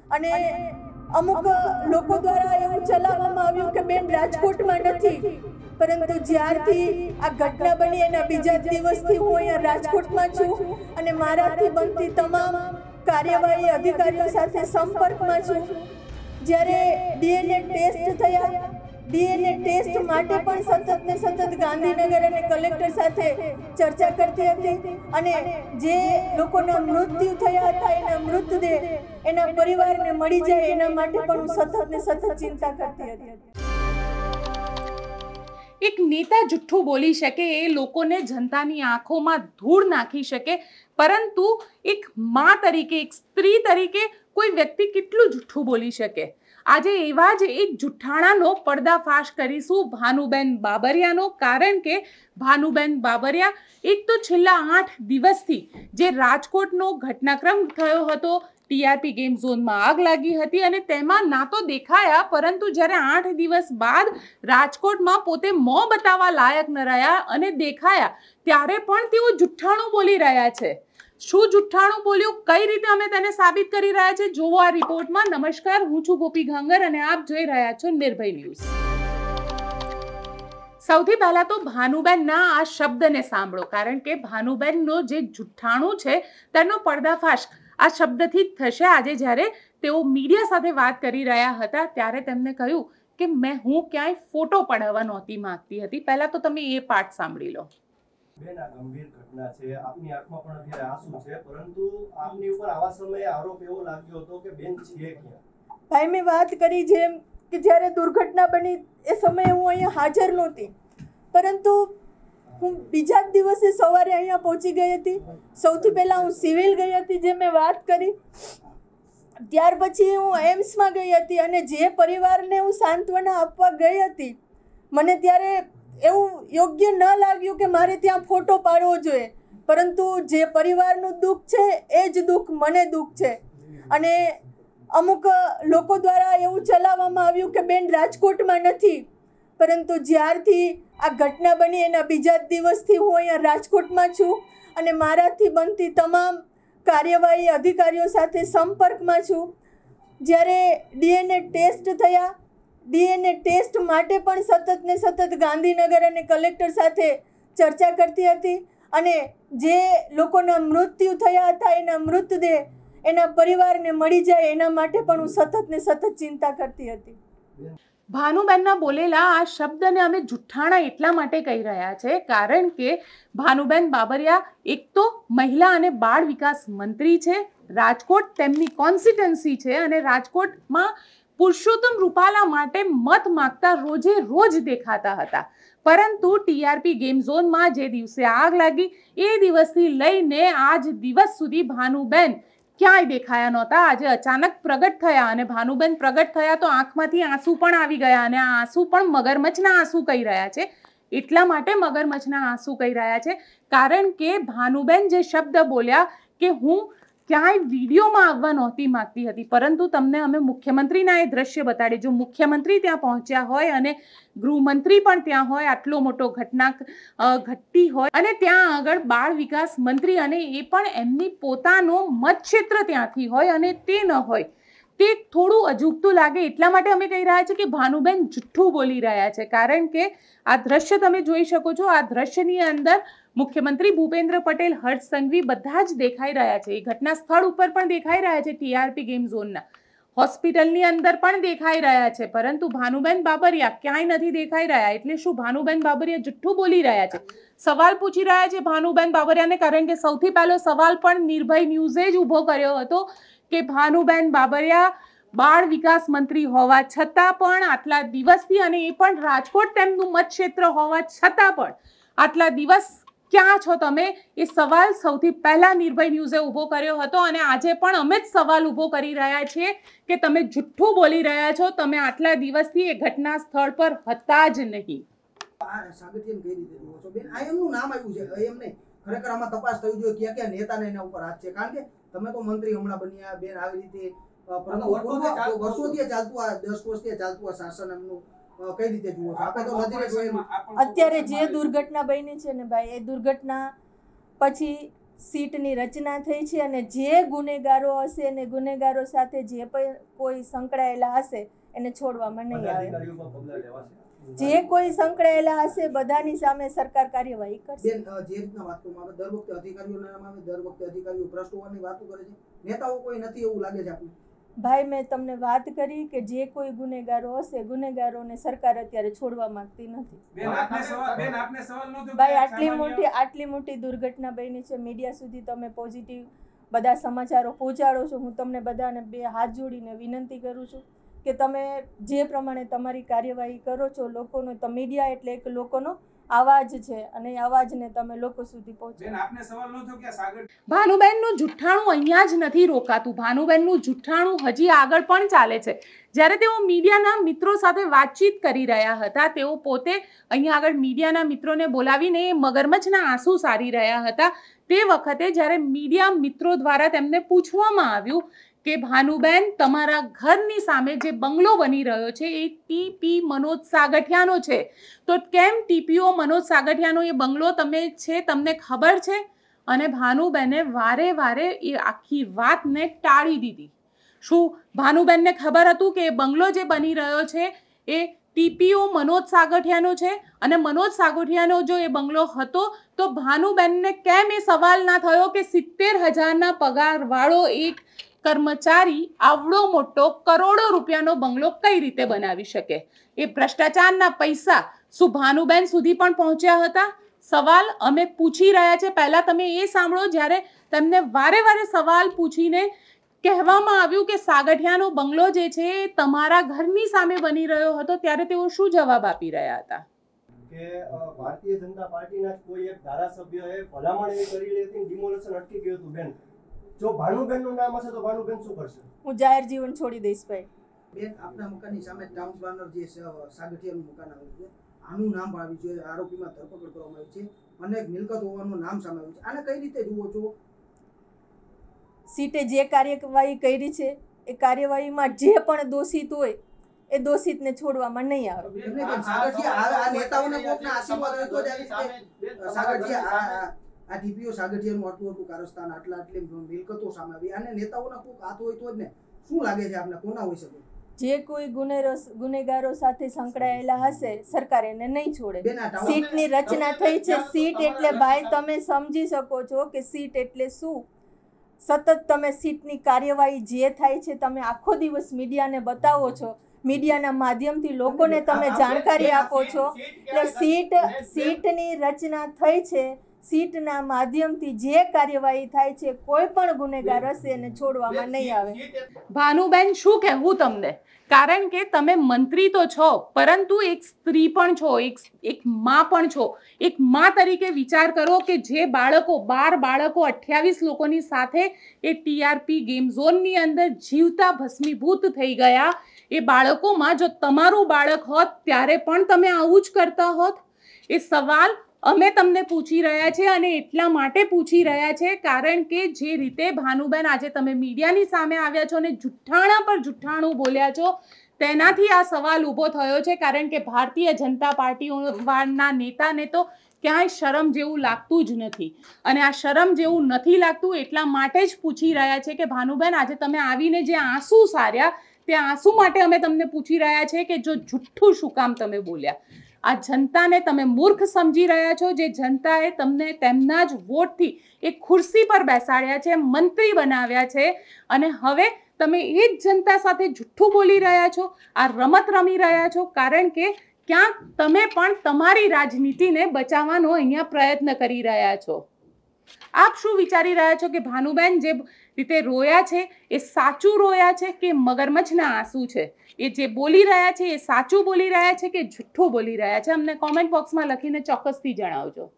અને અમુક લોકો દ્વારા એવું ચલાવવામાં આવ્યું કે બેન રાજકોટમાં નથી, પરંતુ જ્યારથી આ ઘટના બની એના બીજા દિવસથી હું અહીંયા રાજકોટમાં છું અને મારાથી બનતી તમામ કાર્યવાહી અધિકારીઓ સાથે સંપર્કમાં છું. જ્યારે ડીએનએ ટેસ્ટ થયા, ડીએનએ ટેસ્ટ માટે પણ સતત ને સતત ગાંધીનગર અને કલેક્ટર સાથે ચર્ચા કરતી હતી અને જે લોકોના મૃત્યુ થયા હતા એના મૃતદેહ એના પરિવારને મળી જાય એના માટે પણ હું સતત ને સતત ચિંતા કરતી હતી. એક નેતા જુઠ્ઠું બોલી શકે, એ લોકોને જનતાની આંખોમાં ધૂળ નાખી શકે, પરંતુ એક મા તરીકે, એક સ્ત્રી તરીકે કોઈ વ્યક્તિ કેટલું જુઠ્ઠું બોલી શકે? આજે એવા જ એક જુઠ્ઠાણાનો પર્દાફાશ કરીશું, ભાનુબેન બાબરિયાનો. કારણ કે ભાનુબેન બાબરિયા એક તો છેલ્લા 8 દિવસથી જે રાજકોટનો ઘટનાક્રમ થયો હતો, ટીઆરપી ગેમ ઝોનમાં આગ લાગી હતી અને તેમાં ના તો દેખાયા, પરંતુ જ્યારે 8 દિવસ બાદ રાજકોટમાં પોતે મોં બતાવવા લાયક ન રહ્યા અને દેખાયા, ત્યારે પણ તેઓ જુઠ્ઠાણું બોલી રહ્યા છે. શું જુઠ્ઠાણું બોલ્યું, કઈ રીતે અમે તેને સાબિત કરી રહ્યા છે, જોવો આ રિપોર્ટમાં. નમસ્કાર, હું છું ગોપી ઘાંગર અને આપ જોઈ રહ્યા છો નિર્ભય ન્યૂઝ. સૌથી પહેલા તો ભાનુબેનના આ શબ્દને સાંભળો, કારણ કે ભાનુબેનનો જે જુઠ્ઠાણું છે તેનો પર્દાફાશ આ શબ્દથી જ થશે. આજે જ્યારે તેઓ મીડિયા સાથે વાત કરી રહ્યા હતા ત્યારે તેમને કહ્યું કે હું ક્યાંય ફોટો પડાવવા નહોતી માંગતી હતી. પહેલા તો તમે એ પાઠ સાંભળી લો. બેન, આ ગંભીર ઘટના છે, આપની આંખમાં પણ અત્યારે આંસુ છે, પરંતુ આપની ઉપર આવા સમયે આરોપ એવો લાગ્યો હતો કે બેન છે ક્યાં? ભાઈ, મેં વાત કરી જેમ કે જ્યારે દુર્ઘટના બની એ સમયે હું અહીંયા હાજર નહોતી, પરંતુ હું બીજા જ દિવસે સવારે અહીંયા પહોંચી ગઈ હતી. સૌથી પહેલાં હું સિવિલ ગઈ હતી, જે મેં વાત કરી. ત્યાર પછી હું એમ્સમાં ગઈ હતી અને જે પરિવારને હું સાંત્વના આપવા ગઈ હતી, મને ત્યારે એવું યોગ્ય ન લાગ્યું કે મારે ત્યાં ફોટો પાડવો જોઈએ, પરંતુ જે પરિવારનું દુઃખ છે એ જ દુઃખ મને દુઃખ છે. અને અમુક લોકો દ્વારા એવું ચલાવવામાં આવ્યું કે બેન રાજકોટમાં નથી, પરંતુ જ્યારથી આ ઘટના બની એના બીજા દિવસથી હું અહીંયા રાજકોટમાં છું અને મારાથી બનતી તમામ કાર્યવાહી અધિકારીઓ સાથે સંપર્કમાં છું. જ્યારે ડીએનએ ટેસ્ટ થયા, ડીએનએ ટેસ્ટ માટે પણ સતત ને સતત ગાંધીનગર અને કલેક્ટર સાથે ચર્ચા કરતી હતી અને જે લોકોના મૃત્યુ થયા હતા એના મૃતદેહ એના પરિવારને મળી જાય એના માટે પણ હું સતત ને સતત ચિંતા કરતી હતી. ભાનુબેનના બોલેલા આ શબ્દને અમે જુઠ્ઠાણા એટલા માટે કહી રહ્યા છે કારણ કે ભાનુબેન બાબરિયા એક તો મહિલા અને બાળ વિકાસ મંત્રી છે, રાજકોટ તેમની કોન્સ્ટિટ્યુન્સી છે અને રાજકોટમાં પુરુષોત્તમ રૂપાલા માટે મત માગતા રોજે રોજ દેખાતા હતા. પરંતુ ટીઆરપી ગેમ ઝોનમાં જે દિવસે આગ લાગી એ દિવસથી લઈને આજ દિવસ સુધી ભાનુબેન ક્યાંય દેખાયા નહોતા. આજે અચાનક પ્રગટ થયા અને ભાનુબેન પ્રગટ થયા તો આંખમાંથી આંસુ પણ આવી ગયા અને આ આંસુ પણ મગરમચ્છના આંસુ કહી રહ્યા છે. એટલા માટે મગરમચ્છના આંસુ કહી રહ્યા છે કારણ કે ભાનુબેન જે શબ્દ બોલ્યા કે હું ક્યાંય વિડીયોમાં આવવા નહોતી માંગતી હતી, પરંતુ તમને અમે મુખ્યમંત્રીના એ દ્રશ્ય બતાડીએ. જો મુખ્યમંત્રી ત્યાં પહોંચ્યા હોય અને ગૃહમંત્રી પણ ત્યાં હોય, આટલો મોટો ઘટના ઘટતી હોય અને ત્યાં આગળ બાળ વિકાસ મંત્રી અને એ પણ એમની પોતાનો મતક્ષેત્ર ત્યાંથી હોય અને તે ન હોય, તે થોડું અજુગતું લાગે. એટલા માટે અમે કહી રહ્યા છીએ કે ભાનુબેન જુઠ્ઠું બોલી રહ્યા છે. કારણ કે આ દ્રશ્ય તમે જોઈ શકો છો, આ દ્રશ્યની અંદર મુખ્યમંત્રી ભૂપેન્દ્ર પટેલ, હર્ષ સંઘવી બધા જ દેખાઈ રહ્યા છે. એ ઘટના સ્થળ ઉપર પણ દેખાઈ રહ્યા છે, ટીઆરપી ગેમ ઝોનના હોસ્પિટલની અંદર પણ દેખાઈ રહ્યા છે, પરંતુ ભાનુબેન બાબરિયા ક્યાંય નથી દેખાઈ રહ્યા. એટલે શું ભાનુબેન બાબરિયા જુઠ્ઠું બોલી રહ્યા છે? સવાલ પૂછી રહ્યા છે ભાનુબેન બાબરિયાને, કારણ કે સૌથી પહેલો સવાલ પણ નિર્ભય ન્યૂઝે જ ઊભો કર્યો હતો કે ભાનુબેન બાબરિયા બાળ વિકાસ મંત્રી હોવા છતાં પણ આટલા દિવસથી, અને એ પણ રાજકોટ તેમનું મતક્ષેત્ર હોવા છતાં પણ આટલા દિવસ ક્યાં છો તમે? એ સવાલ સૌથી પહેલા નિર્ભય ન્યૂઝે ઊભો કર્યો હતો અને આજે પણ અમે જ સવાલ ઊભો કરી રહ્યા છીએ કે તમે જુઠ્ઠું બોલી રહ્યા છો. તમે આટલા દિવસથી એ ઘટના સ્થળ પર હતા જ નહીં. નામ આવ્યું છે એમ નહીં, ખરેખર આમાં તપાસ થવી જોઈએ ક્યાં ક્યાં નેતાને એના ઉપર હાથ છે. કારણ કે તમે તો મંત્રી હમણાં બન્યા બેન, આવી રીતે વર્ષોથી ચાલતું આ 10 વર્ષથી ચાલતું આ શાસન એમનું કઈ રીતે જુઓ છો? આપણે તો નજરે જોઈએ. અત્યારે જે દુર્ઘટના બની છે ને ભાઈ, એ દુર્ઘટના પછી સીટની રચના થઈ છે અને જે ગુનેગારો હશે અને ગુનેગારો સાથે જે પણ કોઈ સંકળાયેલા હશે એને છોડવામાં નહીં આવે. અધિકારીઓ પર પગલાં લેવાશે. જે કોઈ સંકળાયેલા હશે બધાની સામે સરકાર કાર્યવાહી કરશે. જે રીતના વાત કરવામાં આવે દર વખતે અધિકારીઓના નામ આવે, દર વખતે અધિકારીઓ ભ્રષ્ટ હોવાની વાતો કરે છે, નેતાઓ કોઈ નથી એવું લાગે છે આપને? ભાઈ મેં તમને વાત કરી કે જે કોઈ ગુનેગારો હશે ગુનેગારોને સરકાર અત્યારે છોડવા માંગતી નથી. ભાઈ આટલી મોટી દુર્ઘટના બની છે, મીડિયા સુધી તમે પોઝિટિવ બધા સમાચારો પહોંચાડો છો. હું તમને બધાને બે હાથ જોડીને વિનંતી કરું છું કે તમે જે પ્રમાણે તમારી કાર્યવાહી કરો છો, લોકોનો તો મીડિયા એટલે એક લોકોનો અવાજ છે અને એ અવાજને તમે લોકો સુધી પહોંચાડો. ભાનુબેનનું જુઠ્ઠાણું અહીંયા જ નથી રોકાતું. ભાનુબેનનું જુઠ્ઠાણું હજી આગળ પણ ચાલે છે. જ્યારે તેઓ મીડિયાના મિત્રો સાથે વાતચીત કરી રહ્યા હતા, તેઓ પોતે અહીંયા આગળ મીડિયાના મિત્રોને બોલાવીને મગરમચ્છના આંસુ સારી રહ્યા હતા. તે વખતે જ્યારે મીડિયા મિત્રો દ્વારા તેમને પૂછવામાં આવ્યું કે ભાનુબેન, તમારા ઘરની સામે જે બંગલો બની રહ્યો છે એ ટીપી મનોજ સાગઠિયાનો છે, તો કેમ ટીપીઓ મનોજ સાગઠિયાનો એ બંગલો તમને ખબર છે? અને ભાનુબેને વારે વારે એ આખી વાતને ટાળી દીધી. શું ભાનુબેનને ખબર હતું કે એ બંગલો જે બની રહ્યો છે એ ટીપીઓ મનોજ સાગઠિયાનો છે? અને મનોજ સાગઠિયાનો જો એ બંગલો હતો તો ભાનુબેનને કેમ એ સવાલ ના થયો કે 70,000ના પગારવાળો એક કર્મચારી આવડો મોટો કરોડો રૂપિયાનો બંગલો કઈ રીતે બનાવી શકે? એ ભ્રષ્ટાચારના પૈસા શું ભાનુબેન સુધી પણ પહોંચ્યા હતા? સવાલ અમે પૂછી રહ્યા છે. પહેલા તમે એ સાંભળો. જ્યારે તેમને વારે વારે સવાલ પૂછીને કહેવામાં આવ્યું કે સાગઠિયાનો બંગલો જે છે એ તમારા ઘરની સામે બની રહ્યો હતો, ત્યારે તેઓ શું જવાબ આપી રહ્યા હતા? કે ભારતીય જનતા પાર્ટીના કોઈ એક ધારાસભ્યએ ભલામણ એવી કરેલી હતી, ડિમોલેશન અટકી ગયું હતું. બેન, જો ભાનુબેનનું નામ હશે તો ભાનુબેન શું કરશે? હું જાહેર જીવન છોડી દઈશ. ભાઈ બેન, આપના મકાનની સામે ટાઉન પ્લાનર જે સાગઠિયાનું મકાન આવેલું છે, આનું નામ આવ્યું છે, આરોપીમાં ધરપકડ કરવામાં આવી છે, અનેક મિલકત હોવાનું નામ સામે આવ્યું છે. આને કઈ રીતે જુઓ છો? સીટે જે કાર્યવાહી કરી છે એ કાર્યવાહીમાં જે પણ દોષિત હોય એ દોષિતને છોડવામાં નહીં આવે. આ નેતાઓને કોકના આશીર્વાદ હોય તો જ આવી રીતે સાગઠિયા આ ટીપીઓ સાગઠિયાનું આટલું કારસ્તાન, આટલી મિલકતો સામે આવી, અને નેતાઓના કોક હાથ હોય તો જ ને. શું લાગે છે આપને કોના હોઈ શકે? જે કોઈ ગુનેગારો સાથે સંકળાયેલા હશે સરકાર એને નહીં છોડે. સીટની રચના થઈ છે. સીટ એટલે ભાઈ તમે સમજી શકો છો કે સીટ એટલે શું. સતત તમે સીટની કાર્યવાહી જે થાય છે તમે આખો દિવસ મીડિયાને બતાવો છો, મીડિયાના માધ્યમથી લોકોને તમે જાણકારી આપો છો. એટલે સીટની રચના થઈ છે. સીટના માધ્યમથી જે કાર્યવાહી થાય છે, કોઈ પણ ગુનેગાર હશે એને છોડવામાં નહીં આવે. ભાનુબેન, શું કહેવું તમને? કારણ કે તમે મંત્રી તો છો, પરંતુ એક સ્ત્રી પણ છો, એક માં પણ છો. એક માં તરીકે વિચાર કરો કે જે બાળકો 12 બાળકો 28 લોકોની સાથે એ ટીઆરપી ગેમ ઝોનની અંદર જીવતા ભસ્મીભૂત થઈ ગયા, એ બાળકોમાં જો તમારું બાળક હોત ત્યારે પણ તમે આવું જ કરતા હોત? એ સવાલ અમે તમને પૂછી રહ્યા છે અને એટલા માટે પૂછી રહ્યા છે કારણ કે જે રીતે ભાનુબેન આજે તમે મીડિયાની સામે આવ્યા છો અને જુઠ્ઠાણા પર જુઠ્ઠાણું બોલ્યા છો, તેનાથી આ સવાલ ઊભો થયો છે. કારણ કે ભારતીય જનતા પાર્ટીના નેતાને તો ક્યાંય શરમ જેવું લાગતું જ નથી, અને આ શરમ જેવું નથી લાગતું એટલા માટે જ પૂછી રહ્યા છે કે ભાનુબેન, આજે તમે આવીને જે આંસુ સાર્યા તે આંસુ માટે અમે તમને પૂછી રહ્યા છે કે જો જુઠ્ઠું શું કામ તમે બોલ્યા? આ જનતાને તમે મૂર્ખ સમજી રહ્યા છો, જે જનતાએ તમને તેમના જ વોટથી એક ખુરશી પર બેસાડ્યા છે, મંત્રી બનાવ્યા છે, અને હવે તમે એ જ જનતા સાથે જુઠ્ઠું બોલી રહ્યા છો, આ રમત રમી રહ્યા છો. કારણ કે ક્યાંક તમે પણ તમારી રાજનીતિને બચાવવાનો અહીંયા પ્રયત્ન કરી રહ્યા છો. આપ શું વિચારી રહ્યા છો કે ભાનુબેન જે રીતે રોયા છે એ સાચું રોયા છે કે મગરમચ્છના આંસુ છે? એ જે બોલી રહ્યા છે એ સાચું બોલી રહ્યા છે કે જુઠ્ઠું બોલી રહ્યા છે? અમને કોમેન્ટ બોક્સમાં લખીને ચોક્કસથી જણાવજો.